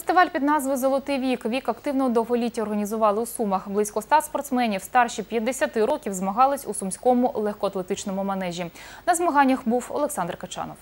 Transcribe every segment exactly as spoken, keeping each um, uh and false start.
Фестиваль під назвою «Золотий вік» вік активного довголіття організували у Сумах. Близько ста спортсменів старші п'ятдесяти років змагались у сумському легкоатлетичному манежі. На змаганнях був Олександр Качанов.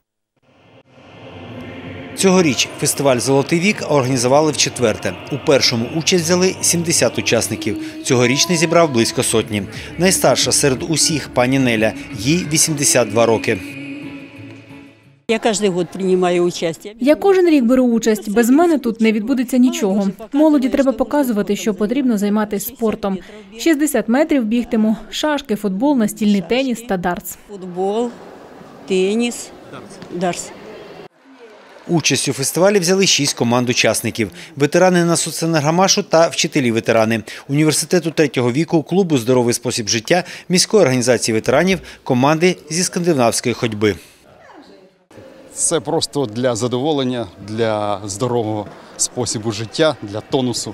Цьогоріч фестиваль «Золотий вік» організували вчетверте. У першому участь взяли сімдесят учасників. Цьогорічний зібрав близько сотні. Найстарша серед усіх – пані Неля. Їй вісімдесят два роки. Я кожен рік приймаю участь. Я кожен рік беру участь. Без мене тут не відбудеться нічого. Молоді треба показувати, що потрібно займатися спортом. шістдесят метрів бігтиму, шашки, футбол, настільний теніс та дартс. Футбол, теніс, дартс. Участь у фестивалі взяли шість команд учасників. Ветерани Насоценергомашу та вчителі-ветерани. Університету третього віку, клубу «Здоровий спосіб життя», міської організації ветеранів, команди зі скандинавської ходьби. Це просто для задоволення, для здорового способу життя, для тонусу.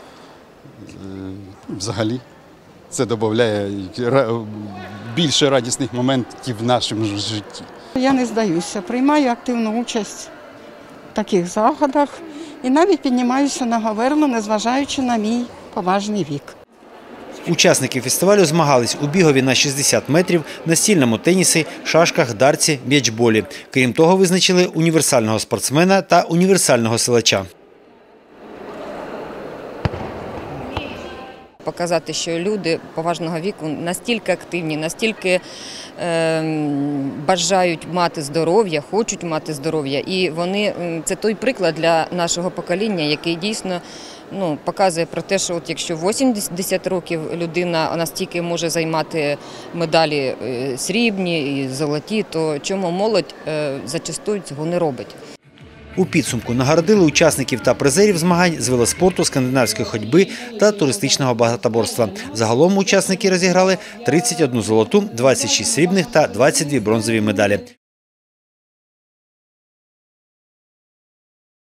Взагалі, це додає більше радісних моментів в нашому житті. Я не здаюся, приймаю активну участь в таких заходах і навіть піднімаюся на говерло, незважаючи на мій поважний вік. Учасники фестивалю змагались у бігові на шістдесят метрів, настільному тенісі, шашках, дартсі, м'ячболі. Крім того, визначили універсального спортсмена та універсального силача. Показати, що люди поважного віку настільки активні, настільки е, бажають мати здоров'я, хочуть мати здоров'я. І вони, це той приклад для нашого покоління, який дійсно ну, показує про те, що от якщо вісімдесят років людина настільки може займати медалі срібні і золоті, то чому молодь е, зачастую цього не робить. У підсумку нагородили учасників та призерів змагань з велоспорту, скандинавської ходьби та туристичного багатоборства. Загалом учасники розіграли тридцять одну золоту, двадцять шість срібних та двадцять дві бронзові медалі.